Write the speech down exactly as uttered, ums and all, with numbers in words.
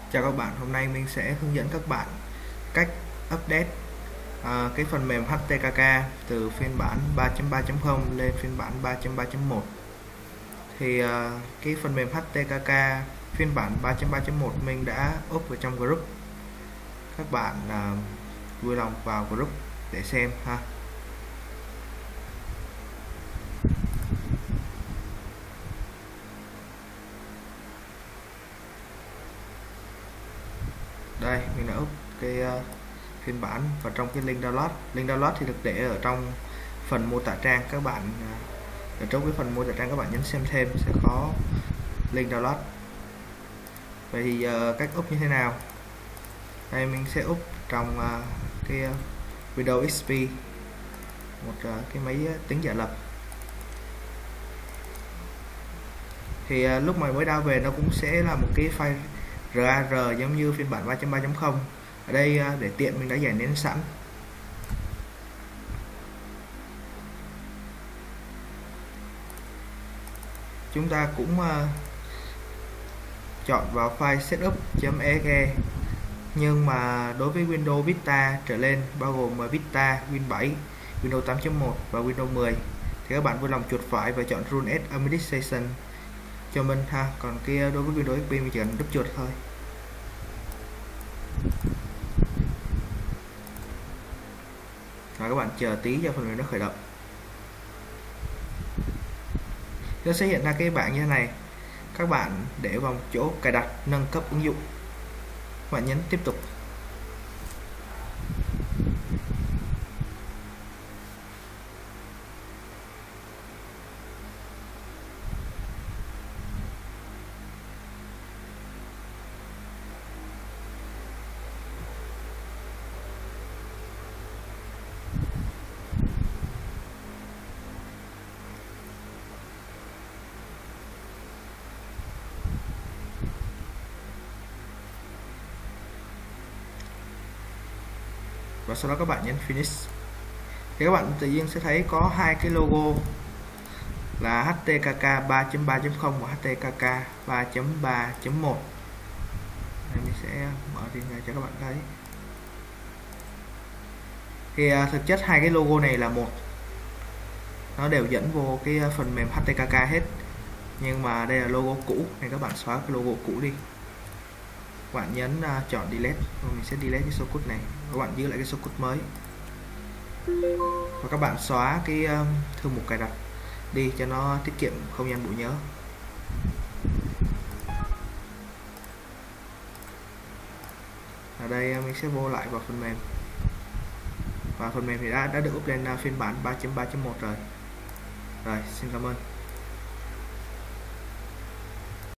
Chào các bạn, hôm nay mình sẽ hướng dẫn các bạn cách update uh, cái phần mềm hát tê ca ca từ phiên bản ba chấm ba chấm không lên phiên bản ba chấm ba chấm một. Thì uh, cái phần mềm hát tê ca ca phiên bản ba chấm ba chấm một mình đã up vào trong group. Các bạn uh, vui lòng vào group để xem ha. Đây, mình đã up cái uh, phiên bản và trong cái link download. Link download thì được để ở trong phần mô tả trang. Các bạn uh, ở trong cái phần mô tả trang các bạn nhấn xem thêm sẽ có link download. Vậy thì uh, cách up như thế nào? Đây mình sẽ up trong uh, cái uh, Windows ích pê, một uh, cái máy tính giả lập. Thì uh, lúc mà mới download về nó cũng sẽ là một cái file rar giống như phiên bản ba chấm ba chấm không. Ở đây uh, để tiện mình đã giải nén sẵn. Chúng ta cũng uh, chọn vào file setup.exe, nhưng mà đối với Windows Vista trở lên bao gồm Vista, Win bảy, Windows tám chấm một và Windows mười thì các bạn vui lòng chuột phải và chọn Run as Administration cho mình ha. Còn kia đối với Windows ích pê mình chỉ cần đúp chuột thôi. Và các bạn chờ tí cho phần mềm nó khởi động. Nó sẽ hiện ra cái bảng như thế này. Các bạn để vào một chỗ cài đặt nâng cấp ứng dụng. Các bạn nhấn tiếp tục. Và sau đó các bạn nhấn Finish. Thì các bạn tự nhiên sẽ thấy có hai cái logo là hát tê ca ca ba chấm ba chấm không và hát tê ca ca ba chấm ba chấm một. Mình sẽ mở riêng ra cho các bạn thấy. Thì uh, thực chất hai cái logo này là một, nó đều dẫn vô cái phần mềm hát tê ca ca hết, nhưng mà đây là logo cũ nên các bạn xóa cái logo cũ đi. Các bạn nhấn uh, chọn delete, mình sẽ delete cái số code này, các bạn giữ lại cái số code mới và các bạn xóa cái uh, thư mục cài đặt đi cho nó tiết kiệm không gian bộ nhớ. Ở đây uh, mình sẽ vô lại vào phần mềm và phần mềm thì đã đã được up lên uh, phiên bản ba chấm ba chấm một rồi. Rồi, xin cảm ơn.